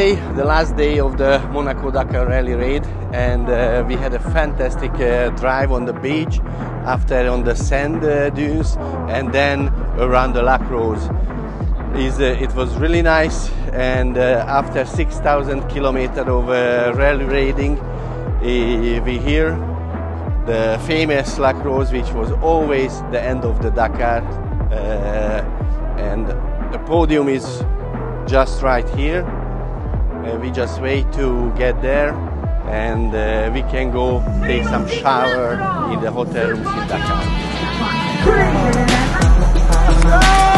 today, the last day of the Monaco-Dakar Rally Raid, and we had a fantastic drive on the beach, after on the sand dunes, and then around the Lac Rose. It was really nice, and after 6,000 kilometers of rally raiding, we hear the famous Lac Rose, which was always the end of the Dakar, and the podium is just right here. We just wait to get there, and we can go take some shower in the hotel rooms in Dakar.